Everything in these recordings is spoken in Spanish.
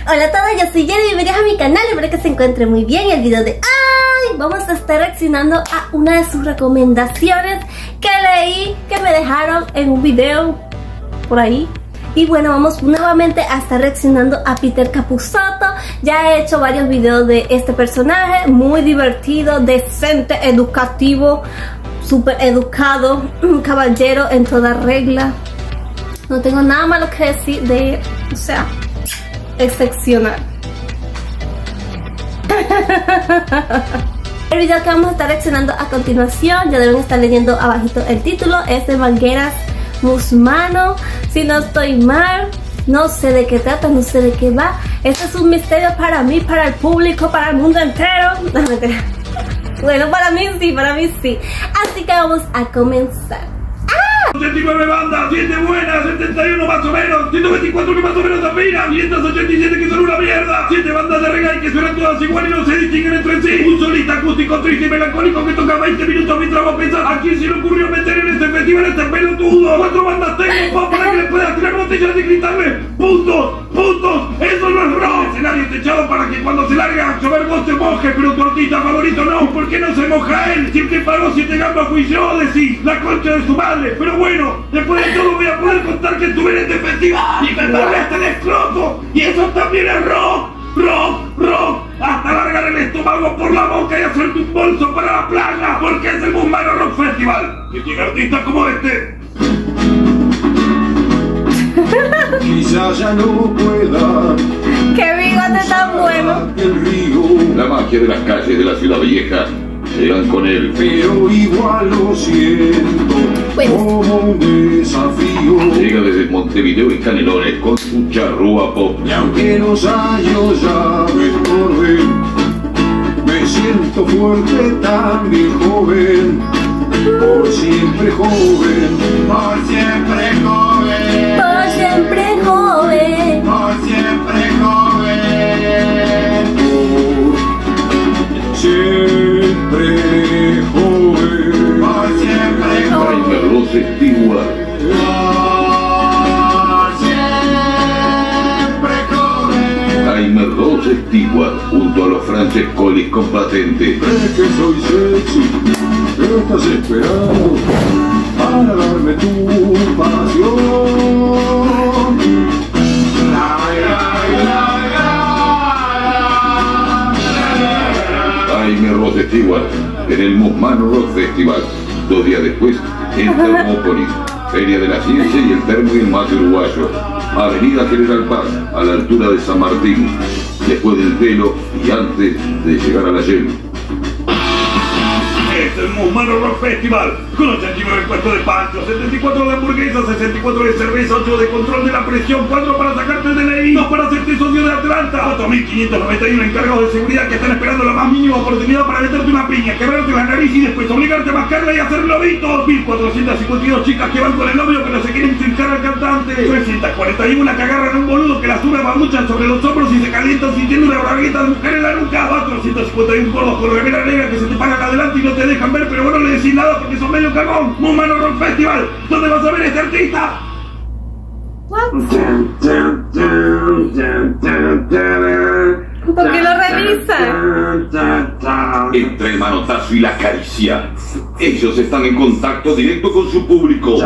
Hola a todos, yo soy Jenny, bienvenidos a mi canal, espero que se encuentren muy bien. El video de hoy vamos a estar reaccionando a una de sus recomendaciones que leí, que me dejaron en un video por ahí. Y bueno, vamos nuevamente a estar reaccionando a Peter Capusotto. Ya he hecho varios videos de este personaje, muy divertido, decente, educativo, súper educado, un caballero en toda regla. No tengo nada malo que decir de él, o sea, excepcional. El video que vamos a estar reaccionando a continuación, ya deben estar leyendo abajito el título, es de Vangeras Musmano, si no estoy mal. No sé de qué trata, no sé de qué va. Este es un misterio para mí, para el público, para el mundo entero. No, mentira. Bueno, para mí sí. Así que vamos a comenzar. 89 bandas, 7 buenas, 71 más o menos, 124 que más o menos aspiran, 587 que son una mierda, 7 bandas de reggae que suenan todas igual y no se distinguen entre sí, un solista acústico triste y melancólico que toca 20 minutos mientras vos pensás a quién se le ocurrió meter en este festival este pelotudo. 4 bandas tengo para que le puedas tirar botellas y gritarle puntos, eso no es rock. El escenario techado para que cuando se largue a llover vos te mojes, pero tu artista favorito no. ¿Por qué no se moja él? Si el que pagó 7 gambas fui yo, decís, la concha de su madre. Pero bueno, después de todo voy a poder contar que estuve en este festival y me pagaste el escroto. Y eso también es rock. Hasta largar el estómago por la boca y hacerte un bolso para la playa, porque es el Musmano Rock Festival, que tiene artistas como este. Quizás ya no pueda. ¡Qué bigote tan bueno! El río, la magia de las calles de la ciudad vieja llegan con él. pero igual lo siento como un desafío. Llega desde Montevideo y Canelones con su charrúa pop. Y aunque los años ya me estorben, me siento fuerte, también joven. Por siempre joven, por siempre joven, Por siempre joven. por siempre joven, por siempre joven, por siempre Jaime Ross Stewart, por siempre joven. Jaime Ross Stewart, junto a los Francescolis con patente. ¿Crees que soy sexy? ¿Qué estás esperando para darme tu pasión? Jaime Ross Stewart en el Musmano Rock Festival. 2 días después en Termópolis, Feria de la Ciencia y el Termo y el Mate Uruguayo. Avenida General Paz, a la altura de San Martín, después del Velo y antes de llegar a la Yel. Este es el Musmano Rock Festival, con 89 puestos de pancho, 74 de hamburguesas, 64 de cerveza, 8 de control de la presión, 4 para sacarte el DNI, 2 para hacerte socio de Atlanta, 4.591 encargados de seguridad que están esperando la más mínima oportunidad para meterte una piña, quebrarte la nariz y después obligarte a mascarla y hacer globitos, 1.452 chicas que van con el novio pero se quieren fincar al cantante, 341 que agarran a un boludo que la sube mamuchan sobre los hombros y se calientan sintiendo una bragueta de mujer en la nuca, 451 gordos con remera negra que se te paran adelante y no te dejan ver, pero vos no le decís nada porque son medio cagón. Musmano Rock Festival, ¿dónde vas a ver a este artista? ¿Por qué lo revisan? Entre el manotazo y la caricia, ellos están en contacto directo con su público.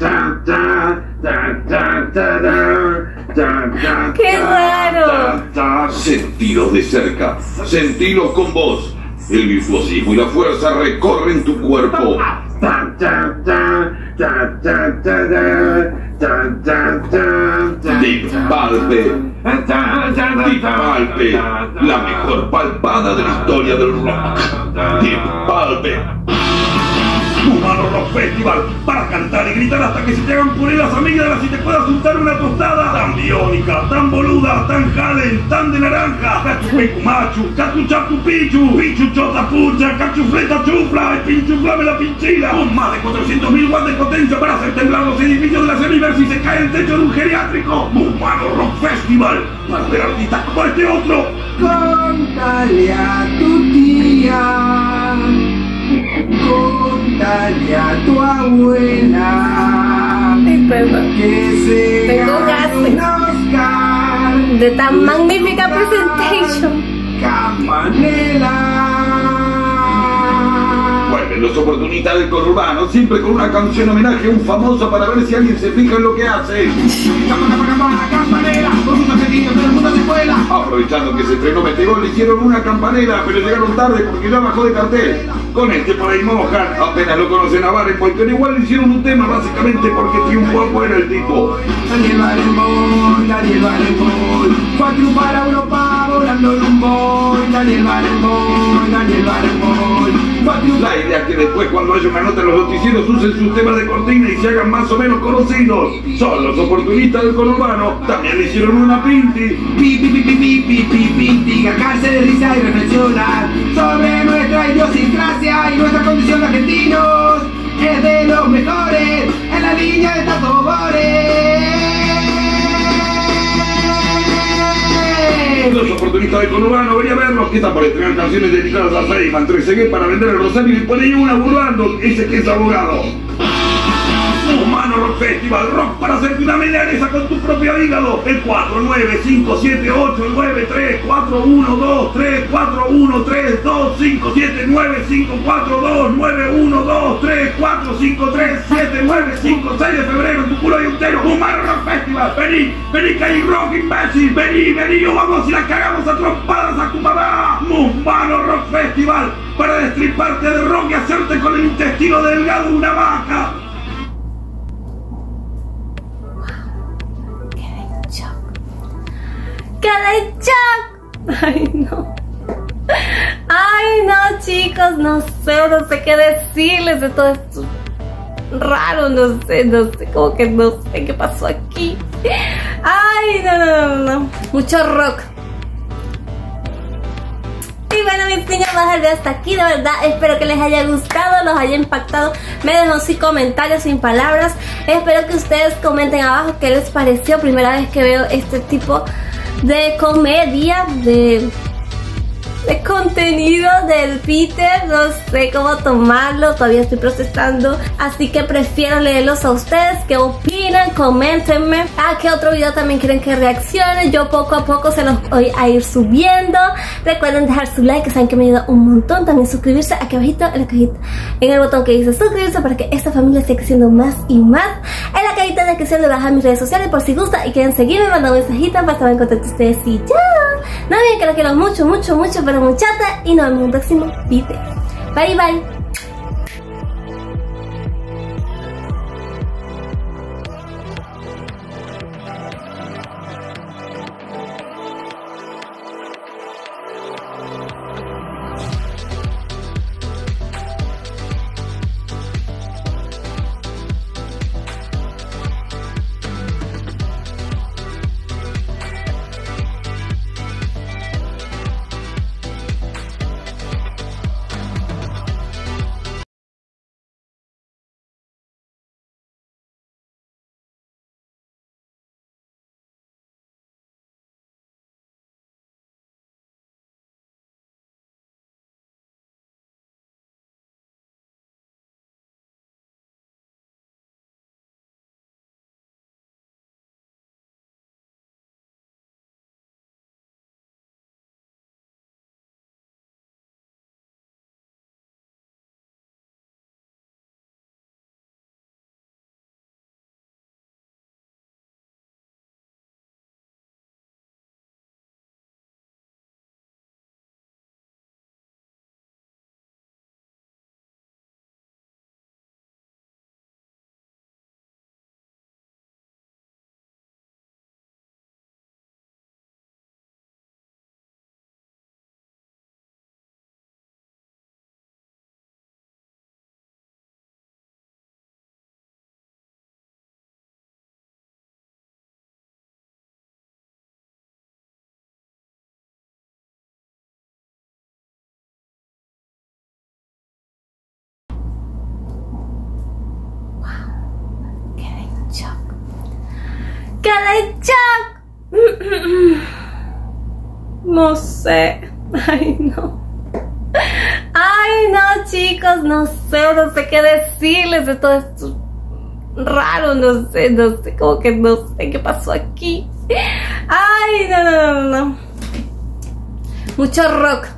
¡Qué raro! Sentilos de cerca, sentilos con vos. El virtuosismo y la fuerza recorren tu cuerpo. Deep Palpe, la mejor palpada de la historia del rock. Deep Palpe. Musmano Rock Festival, para cantar y gritar hasta que se te hagan puré las amígdalas y te puedas untar una tostada. Tan biónica, tan boluda, tan jalen, tan de naranja. Cachupecu machu, cachuchapu pichu, pichu chota pucha, cachufleta chufla, y pinchuflame la pinchila. Con más de 400.000 watts de potencia para hacer temblar los edificios de la Semiverse y se cae el techo de un geriátrico. Musmano Rock Festival, para ver artistas como este otro. Contale a tu tía, contale a tu abuela Ay, perdón. que se Tengo gane gases. un Oscar de tan magnífica presentation. Camanela. Vuelven los oportunistas del conurbano, siempre con una canción homenaje a un famoso para ver si alguien se fija en lo que hace. Campanera, con unos sentidos, todo el mundo se vuela. Aprovechando que se estrenó Metegol, le hicieron una campanera, pero llegaron tarde porque ya bajó de cartel. Con este por ahí mojan, apenas lo conocen a Barenboim, pero igual le hicieron un tema básicamente porque triunfó afuera el tipo. Daniel Barenboim, Daniel Barenboim, fue a triunfar a Europa volando en un Boeing. Daniel Barenboim, Daniel Barenboim, fue a triunfar. La idea es que después cuando haya una nota en los noticieros usen sus temas de cortina y se hagan más o menos conocidos. Son los oportunistas del conurbano, también le hicieron una pinti. Pi, pi, pi, pi, pi, pi, pi, pinti, cargarse de risa y reflexionar sobre nuestra idiosincrasia y nuestra condición de argentinos. Es de los mejores en la línea de Tato Bores. Los oportunistas del conurbano, voy a verlos que están por estrenar canciones dedicadas a Feynman, Trezeguet para vender el Rosario y por ahí una burlando, ese que es abogado. Humano Rock Festival, rock para hacerte una milanesa con tu propio hígado. El 4, 9, 5, 7, 8, 9, 3, 4, 1, 2, 3, 4, 1, 3, 2, 5, 7, 9, 5, 4, 2, 9, 1, 2, 3, 4, 5, 3, 7, 9, 5, 6 de febrero en tu culo y entero. Humano Rock Festival, vení, vení que hay rock imbécil, vení, o vamos y la cagamos a trompadas a tu mamá. Humano Rock Festival, para destriparte de rock y hacerte con el intestino delgado de una vaca. ¡Quedé en shock! Ay, no. Ay, no, chicos, no sé qué decirles de todo esto raro, no sé, como que no sé qué pasó aquí. Ay, no. Mucho rock. Y bueno, mis niños, vamos a ver hasta aquí, de verdad, espero que les haya gustado, los haya impactado. Me dejan sin comentarios, sin palabras. Espero que ustedes comenten abajo qué les pareció. Primera vez que veo este tipo de comedia, de contenido del Peter, no sé cómo tomarlo, todavía estoy procesando, así que prefiero leerlos a ustedes. ¿Qué opinan? Coméntenme a qué otro video también quieren que reaccione. Yo poco a poco se los voy a ir subiendo. Recuerden dejar su like, que saben que me ayuda un montón. También suscribirse aquí abajito en la cajita, en el botón que dice suscribirse, para que esta familia siga creciendo más y más. En la cajita de descripción les voy a dejar mis redes sociales por si gusta y quieren seguirme, mandar un mensajito para estar en contacto con ustedes. Y ya, no olviden que los quiero mucho, pero muchata, y nos vemos en un próximo video. Bye bye. ¡Quedé en shock! No sé. Ay, no. Ay, no, chicos, no sé qué decirles de todo esto raro, no sé, como que no sé qué pasó aquí. Ay, no. Mucho rock.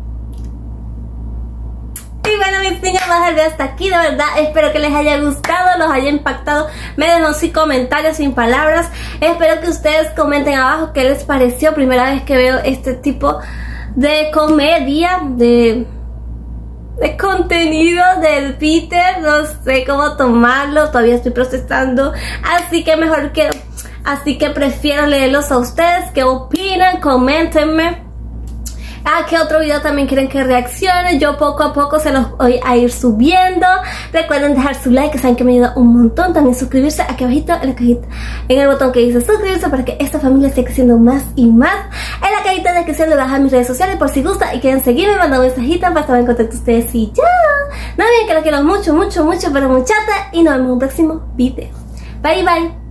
Y bueno, mis niños, vamos a ver hasta aquí, de verdad. Espero que les haya gustado, los haya impactado. Me dejan sin comentarios, sin palabras. Espero que ustedes comenten abajo qué les pareció. Primera vez que veo este tipo de comedia, de contenido del Peter. No sé cómo tomarlo, todavía estoy procesando. Así que prefiero leerlos a ustedes. ¿Qué opinan? Coméntenme. ¿A qué otro video también quieren que reaccione? Yo poco a poco se los voy a ir subiendo. Recuerden dejar su like, que saben que me ayuda un montón. También suscribirse aquí abajito en la cajita, en el botón que dice suscribirse, para que esta familia esté creciendo más y más. En la cajita de descripción les voy a dejar mis redes sociales por si gusta y quieren seguirme, mandar un mensajito para estar en contacto con ustedes. Y ya, no olviden que los quiero mucho, pero muchata. Y nos vemos en un próximo video. Bye.